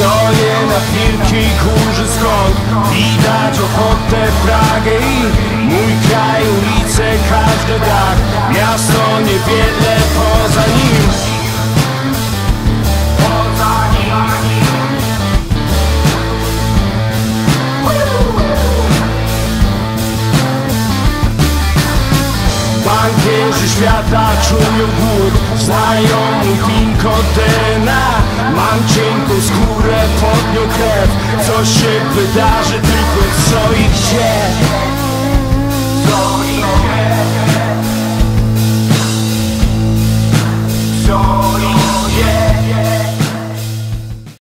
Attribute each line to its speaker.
Speaker 1: Stoję na wielkiej górze, skąd widać ochotę, Pragę i mój kraj, ulice, każdy dach. Miasto niewiele poza nim. Bankierzy świata czują głód, znają mój pin kod DNA. Mam cienką skórę, pod nią krew. Co się wydarzy tylko co i gdzie.